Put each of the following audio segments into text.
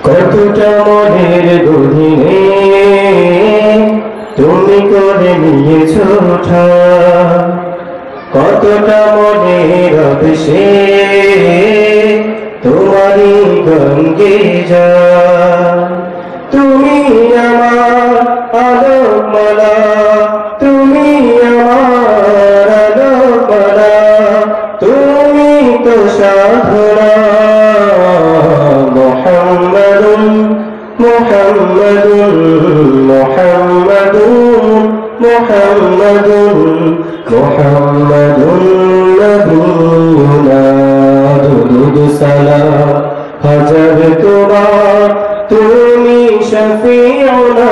কতটা মনের গহীনে তুমি করে নিয়েছো ঠাঁই, কতটা মনের অবশে তোমারই গঙ্গে যায়। তুমি আমার আলোকমালা, তুমি আমার আলোকমালা, তুমি তো সাধনা। মুহাম্মাদুন মুহাম্মাদুন মুহাম্মাদুন মুহাম্মাদুন মুহাম্মাদুন নবিয়ুনা দুরূদ সালাম হাজার তোমার, তুমি শফিউনা।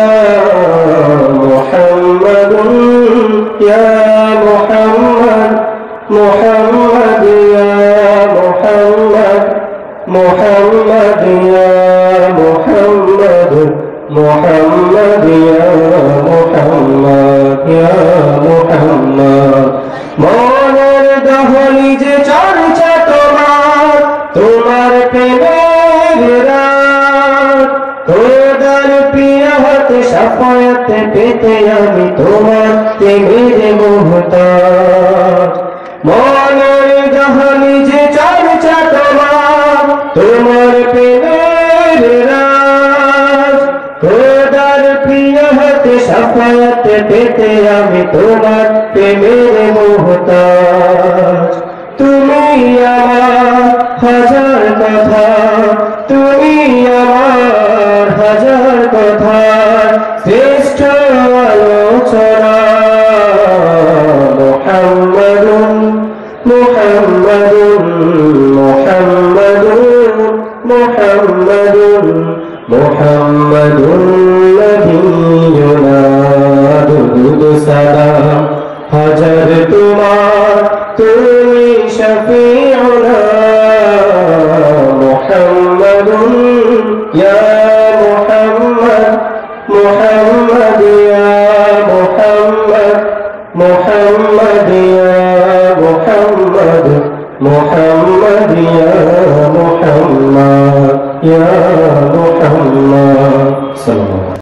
মুহাম্মাদুন ইয়া মুহাম্মদ, মুহাম্মদ ইয়া মুহাম্মদ, মুহাম্মদ ইয়া মুহাম্মদ, মুহাম্মদ ইয়া মুহাম্মদ ইয়া মুহাম্মদ। মনের দহলিজে চর্চা তোমার, তোমার প্রেমের রাত, খোদার প্রিয় হতে শাফায়াত পেতে আমি তোমার প্রেমের মুহতাজ। মনের দহলিজে চর্চা তোমার, তোমার প্রেমের রাত, খোদার প্রিয় হতে শাফায়াত পেতে আমি তোমার প্রেমের মুহতাজ। তুমি আমার হাজার কথা, তুমি আমার হাজার কথা, শ্রেষ্ঠ আলোচনা। মুহাম্মাদুন মুহাম্মাদুন মুহাম্মাদুন মুহাম্মাদুন মুহাম্মাদুন নবিয়ুনা দুরূদ সালাম হাজার তোমার, তুমি শফিউনা। মুহাম্মাদুন ইয়া মুহাম্মদ, মুহাম্মদ ইয়া মুহাম্মদ, মুহাম্মদ ইয়া মুহাম্মদ, মুহাম্মদ ইয়া মুহাম্মদ ইয়া মুহাম্মদ।